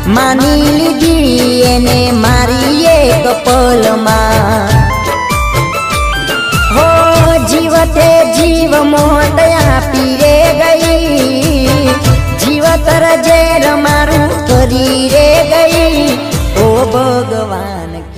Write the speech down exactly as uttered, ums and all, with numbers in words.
मानी लीधी एने मारी एक पल में हो जीवते जीव मोहत आपी रे गई जीवतर जेर मारू करी रे गई ओ भगवान।